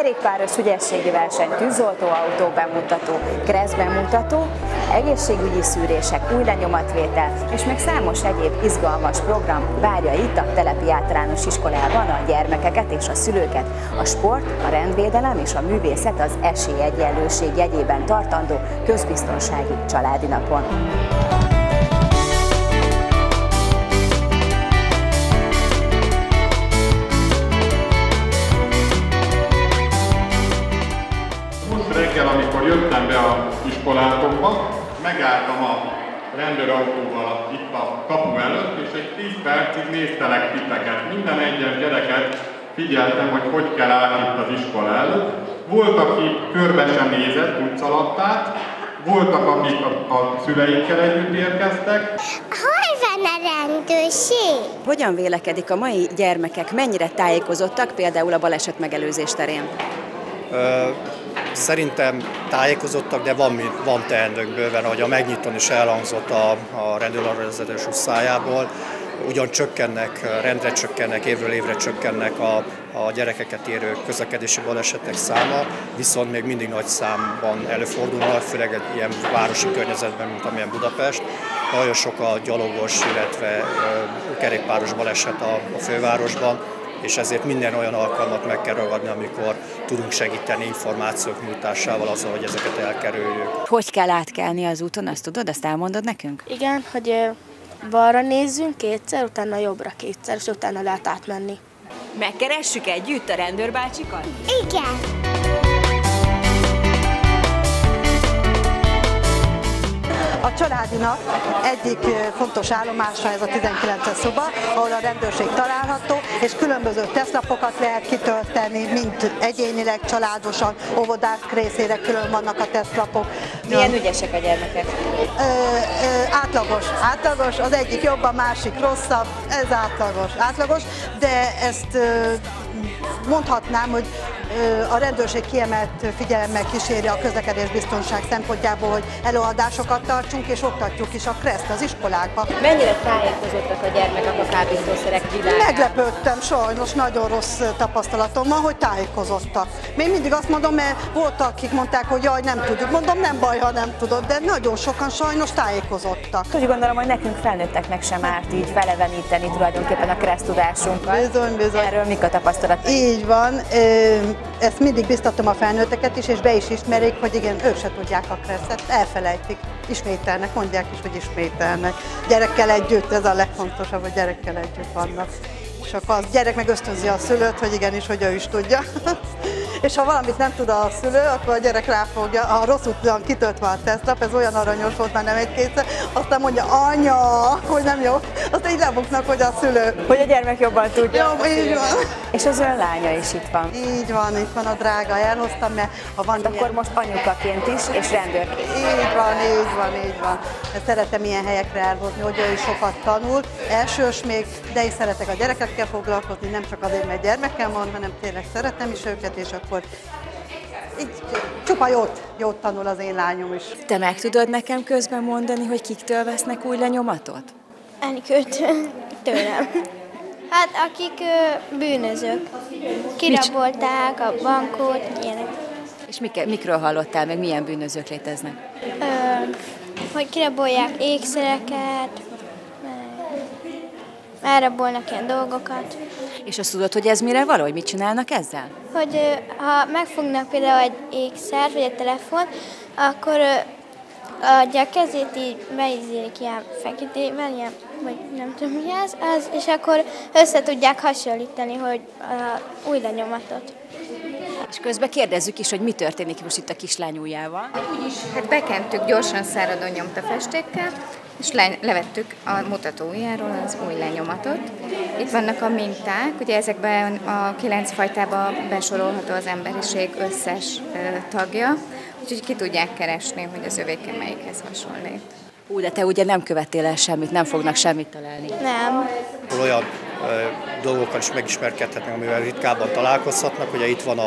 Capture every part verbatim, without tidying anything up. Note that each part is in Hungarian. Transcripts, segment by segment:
kerékpáros ügyességi verseny, tűzoltóautó bemutató, kressz bemutató, egészségügyi szűrések, új lenyomatvétel és még számos egyéb izgalmas program várja itt a Telepi Általános Iskolában a gyermekeket és a szülőket. A sport, a rendvédelem és a művészet az esélyegyenlőség jegyében tartandó közbiztonsági családi napon. Reggel, amikor jöttem be az iskolátokba, megálltam a rendőrautóval itt a kapu előtt, és egy tíz percig néztelek titeket. Minden egyes gyereket figyeltem, hogy hogy kell állni itt az iskola előtt. Volt, aki körbe sem nézett, úgy szaladták, voltak, akik a, a szüleikkel együtt érkeztek. Hol van a rendőrség? Hogyan vélekedik a mai gyermekek, mennyire tájékozottak például a baleset megelőzés terén? Ö Szerintem tájékozottak, de van, van teendőnk bőven, ahogy a megnyitón is elhangzott a, a rendőrvezetés szájából. Ugyan csökkennek, rendre csökkennek, évről évre csökkennek a, a gyerekeket érő közlekedési balesetek száma, viszont még mindig nagy számban előfordulnak, főleg egy ilyen városi környezetben, mint amilyen Budapest. Nagyon sok a gyalogos, illetve kerékpáros baleset a, a fővárosban, és ezért minden olyan alkalmat meg kell ragadni, amikor tudunk segíteni információk nyújtásával azzal, hogy ezeket elkerüljük. Hogy kell átkelni az úton, azt tudod, azt elmondod nekünk? Igen, hogy balra nézzünk kétszer, utána jobbra kétszer, és utána lehet átmenni. Megkeressük együtt a rendőrbácsikat? Igen. A családi nap egyik fontos állomása ez a tizenkilences szoba, ahol a rendőrség található, és különböző tesztlapokat lehet kitölteni, mint egyénileg, családosan, óvodák részére külön vannak a tesztlapok. Milyen ügyesek a gyermekek? Ö, ö, átlagos, átlagos, az egyik jobb, a másik rosszabb, ez átlagos, átlagos, de ezt ö, mondhatnám, hogy a rendőrség kiemelt figyelemmel kíséri a közlekedésbiztonság szempontjából, hogy előadásokat tartsunk, és oktatjuk is a kreszt az iskolákba. Mennyire tájékozottak a gyermekek a kábítószerek világában? Meglepődtem, sajnos nagyon rossz tapasztalatom van, hogy tájékozottak. Még mindig azt mondom, mert voltak, akik mondták, hogy jaj, nem tudjuk. Mondom, nem baj, ha nem tudod, de nagyon sokan sajnos tájékozottak. Úgy gondolom, hogy nekünk felnőtteknek sem árt így feleveníteni tulajdonképpen a kressz tudásunkat. Bizony, bizony. Erről mik a tapasztalatok? Így van. Ezt mindig biztatom a felnőtteket is, és be is ismerik, hogy igen, ők se tudják a kresszet, elfelejtik, ismételnek, mondják is, hogy ismételnek. Gyerekkel együtt, ez a legfontosabb, hogy gyerekkel együtt vannak. És akkor a gyerek meg ösztönzi a szülőt, hogy igenis, hogy ő is tudja. És ha valamit nem tud a szülő, akkor a gyerek ráfogja, ha rosszul van kitöltve a tesztlap, ez olyan aranyos volt, már nem egy-kétszer, aztán mondja, anya, hogy nem jó, aztán így lebuknak, hogy a szülő. Hogy a gyermek jobban tudja. Jó, így van. És az ön lánya is itt van. Így van, itt van a drága, elhoztam, mert ha van akkor ilyen... most anyukaként is, és rendőrként. Így van, így van, így van. Szeretem ilyen helyekre elhozni, hogy ő is sokat tanul, elsős még, de is szeretek a gyerekekkel foglalkozni, nem csak azért, mert gyermekkel van, hanem tényleg szeretem is őket, és akkor így csupa jót, jót tanul az én lányom is. Te meg tudod nekem közben mondani, hogy kiktől vesznek új lenyomatot? Enikőtől, tőlem. Hát akik ö, bűnözők, kirabolták a bankot, ilyenek. És mik, mikről hallottál, meg milyen bűnözők léteznek? Ö, hogy kirabolják ékszereket, elrabolnak ilyen dolgokat. És azt tudod, hogy ez mire való, hogy mit csinálnak ezzel? Hogy ha megfognak például egy ékszert, vagy egy telefon, akkor adja a kezét így beizélik ilyen feketével, ilyen, vagy nem tudom mi ez, az, és akkor össze tudják hasonlítani, hogy a új lenyomatot. És közben kérdezzük is, hogy mi történik most itt a kislány ujjával. Hát bekentük gyorsan száradó nyomtafestékkel, és le, levettük a mutató ujjáról az új lenyomatot. Itt vannak a minták, ugye ezekben a kilenc fajtában besorolható az emberiség összes ö, tagja, úgyhogy ki tudják keresni, hogy az övéke melyikhez hasonlít. Ú, de te ugye nem követtél el semmit, nem fognak semmit találni. Nem. Olyan ö, dolgokkal is megismerkedhetnek, amivel ritkábban találkozhatnak. Ugye itt van a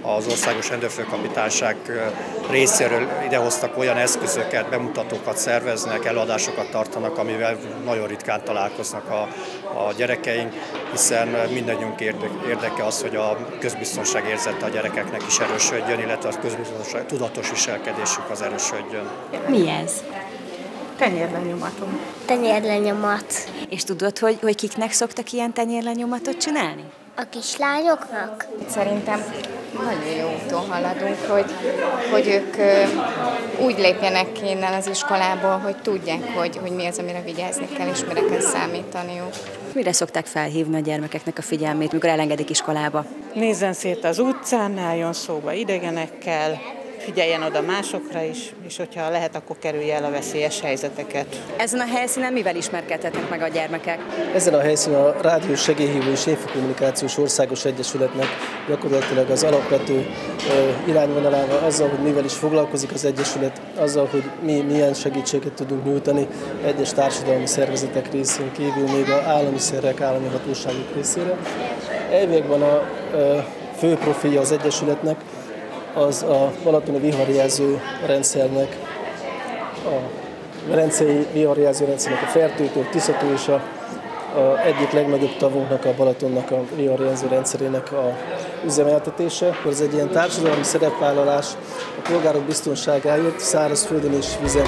az Országos Rendőrfőkapitányság részéről idehoztak olyan eszközöket, bemutatókat szerveznek, előadásokat tartanak, amivel nagyon ritkán találkoznak a, a gyerekeink, hiszen mindannyiunk érdeke az, hogy a közbiztonság érzete a gyerekeknek is erősödjön, illetve a közbiztonság tudatos viselkedésük az erősödjön. Mi ez? Tenyérlenyomatom. Tenyérlenyomat. És tudod, hogy, hogy kiknek szoktak ilyen tenyérlenyomatot csinálni? A kislányoknak? Szerintem nagyon jó úton haladunk, hogy, hogy ők úgy lépjenek ki innen az iskolából, hogy tudják, hogy, hogy mi az, amire vigyázni kell, és mire kell számítaniuk. Mire szokták felhívni a gyermekeknek a figyelmét, mikor elengedik iskolába? Nézzen szét az utcán, álljon szóba idegenekkel, figyeljen oda másokra is, és hogyha lehet, akkor kerülje el a veszélyes helyzeteket. Ezen a helyszínen mivel ismerkedhetnek meg a gyermekek? Ezen a helyszínen a Rádiós Segélyhívó és Infokommunikációs Országos Egyesületnek gyakorlatilag az alapvető irányvonalával, azzal, hogy mivel is foglalkozik az Egyesület, azzal, hogy mi milyen segítséget tudunk nyújtani egyes társadalmi szervezetek részén kívül, még az állami szervek, állami hatóságok részére. Elviekben a fő profilja az Egyesületnek az a balatoni viharjelző rendszernek, a velencei viharjelző rendszernek a Fertőtől, Tiszatól és a, a egyik legnagyobb tavunknak, a Balatonnak a viharjelző rendszerének a üzemeltetése. Ez egy ilyen társadalmi szerepvállalás a polgárok biztonságáért szárazföldön és vízen.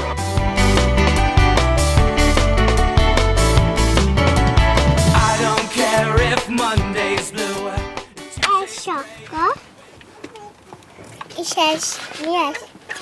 Ez sapka. És ez mi ez?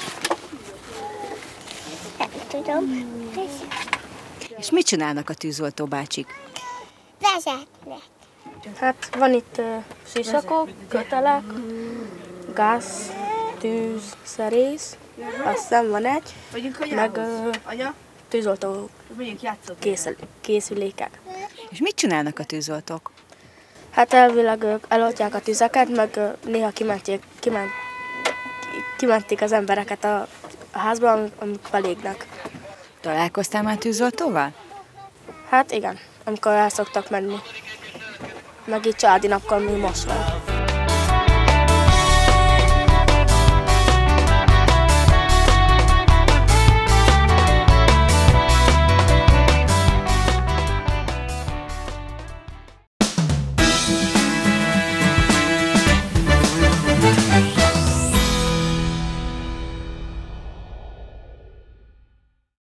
Nem tudom. És mit csinálnak a tűzoltó bácsik? Vezetnek. Hát van itt uh, sisakok, kötelek, gáz, tűz, szerész, aztán van egy, meg uh, tűzoltó készül, készülékek. És mit csinálnak a tűzoltók? Hát elvileg ők eloltják a tüzeket, meg uh, néha kimenték, kiment, kimentik az embereket a, a házba, amik, amik belégnek. Találkoztál már tűzoltóval? Hát igen, amikor el szoktak menni. Meg így családi napkor mi most van.